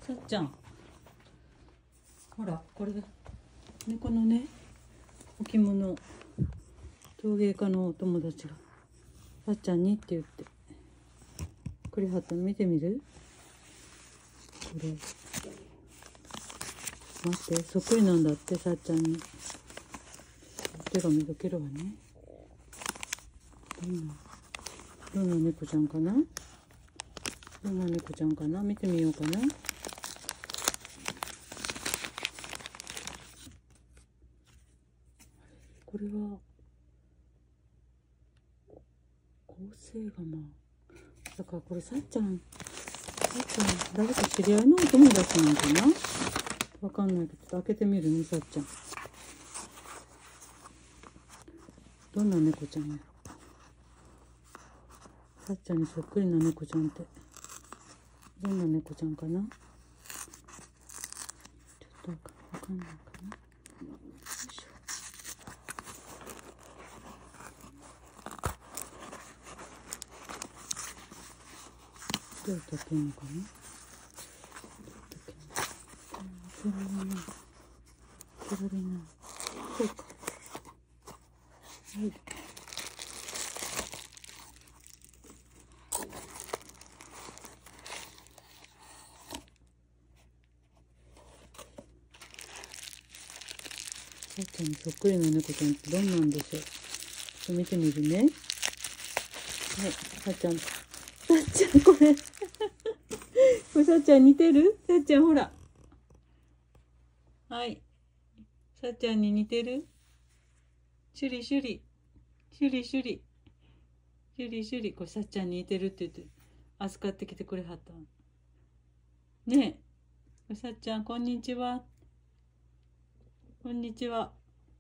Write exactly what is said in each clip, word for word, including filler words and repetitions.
さっちゃん、ほらこれ猫のね置物、陶芸家のお友達がさっちゃんにって言ってくれはったの。見てみる？これ待って、そっくりなんだって。さっちゃんに手紙どけるわね。どんなどんな猫ちゃんかな、どんな猫ちゃんかな、見てみようかな。これは構成がまあだから、これさっちゃんさっちゃん誰か知り合いのお友達なんかな、わかんないけど、ちょっと開けてみるね。さっちゃんどんな猫ちゃんやろ。さっちゃんにそっくりな猫ちゃんってどんな猫ちゃんかな。ちょっとわかんないかな。よいしょ。どうやって開けるのかな。開けられない。開けられない。こうか。はい。さっちゃんにそっくりな猫ちゃんってどんなんでしょう。ちょっと見てみるね。はい、さっちゃん。さっちゃんこれ。これさっちゃん似てる？さっちゃんほら。はい。さっちゃんに似てる？シュリシュリ。シュリシュリ。シュリシュリ。これさっちゃんに似てるって言って預かってきてくれはったねえ。さっちゃんこんにちは。こんにちは。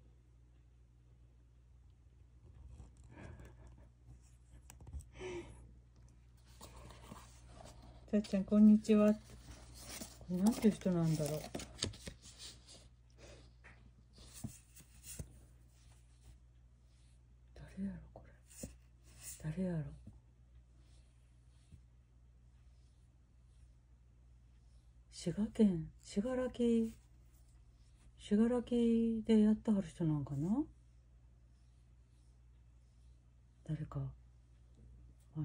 さっちゃんこんにちは。なんていう人なんだろう。誰やろこれ。誰やろ。滋賀県信楽信楽でやってはる人なんかな。誰かあの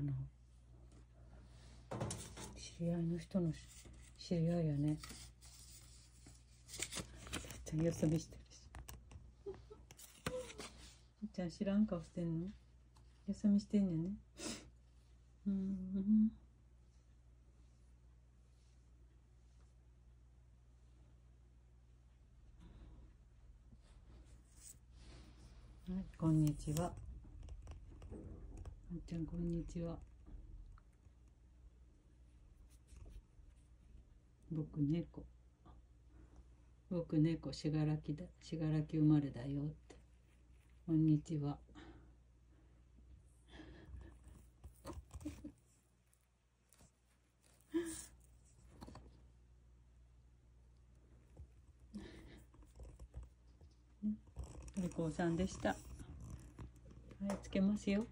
知り合いの人の知り合いやね。さっちゃんよそ見してるし。さっちゃん知らん顔してんの？よそ見してんねんね。うん。はい、こんにちは。さっちゃんこんにちは。僕猫。僕猫信楽だ。信楽生まれだよって。こんにちは。お利口さんでした。はい、つけますよ。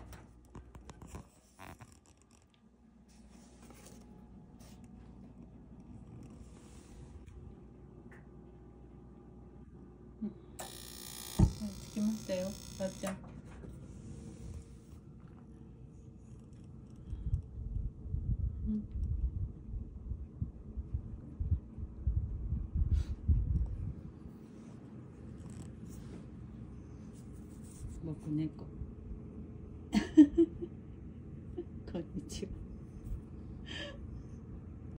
うん、はい、つきましたよ、さっちゃん。うん、僕猫。